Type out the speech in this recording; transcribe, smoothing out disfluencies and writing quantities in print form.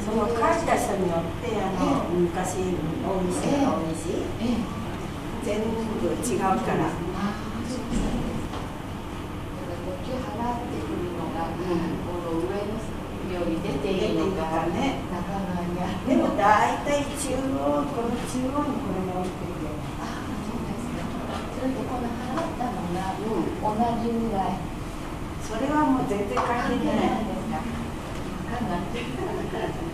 その返した人によって昔大西全部違うから。こっち払ってくるのが、この上のより出ていいのかね、中側にある。 でも大体この中央にこれが置いてるよ。 ああ、そうですか。それでこの払ったのが同じぐらい。 それはもう全然関係ないですか。 分かんない。